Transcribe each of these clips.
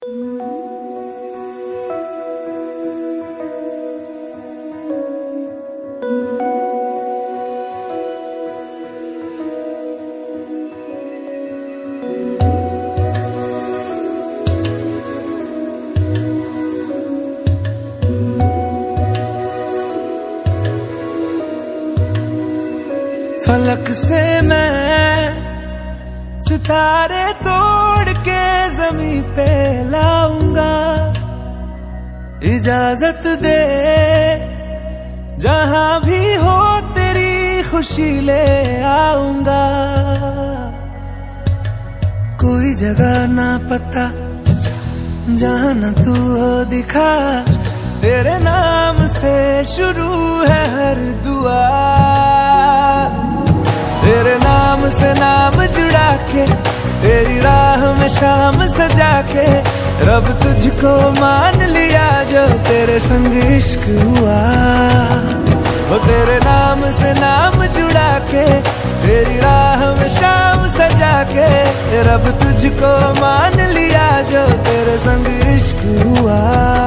फलक से मैं सितारे तोड़ के ज़मीं पे लाऊंगा। इजाजत दे जहां भी हो तेरी खुशी ले आऊंगा। कोई जगह ना पता जहां न तू हो दिखा, तेरे नाम से शुरू है हर दुआ। तेरे नाम से नाम जुड़ा के, तेरी राह में शाम सजा के, रब तुझको मान लिया जो तेरे संग इश्क हुआ। वो तेरे नाम से नाम जुड़ा के, तेरी राह में शाम सजा के, रब तुझको मान लिया जो तेरे संग इश्क हुआ।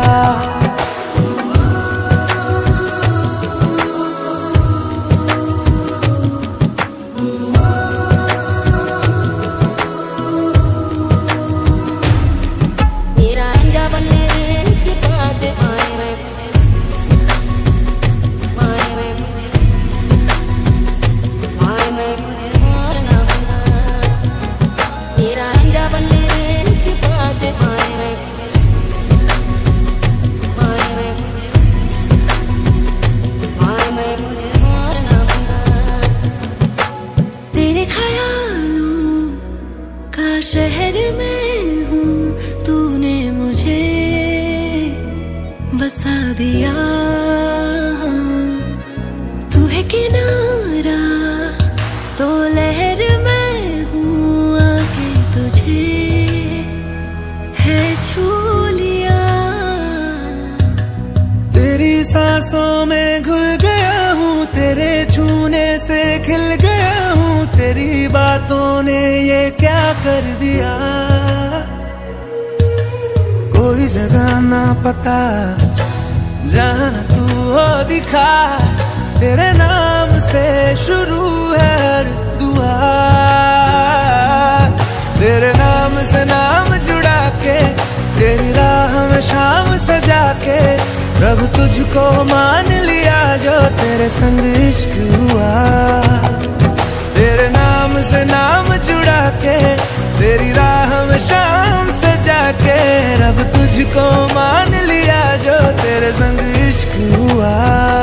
तेरे ख्यालों का शहर में हूँ, तूने मुझे बसा दिया। तू है किनारा तो लहर में हूँ, आके तुझे है छू लिया। तेरी सांसों में घुल गया हूँ, तेरे छूने से खिल गया हूँ। तेरी बातों ने ये क्या कर दिया। कोई जगह ना पता जहां न तू हो दिखा, तेरे नाम से शुरू है हर दुआ। तेरे नाम से नाम जुड़ा के, तेरी राह में शाम सजा के, रब तुझको मान लिया जो तेरे संग इश्क हुआ। तेरे नाम से नाम जुड़ा के, तेरी राह में शाम सजा के, रब तुझको मान लिया जो तेरे संग इश्क हुआ।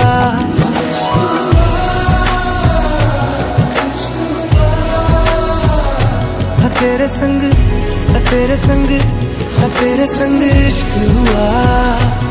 तेरे संग, तेरे संग, तेरे संग इश्क हुआ।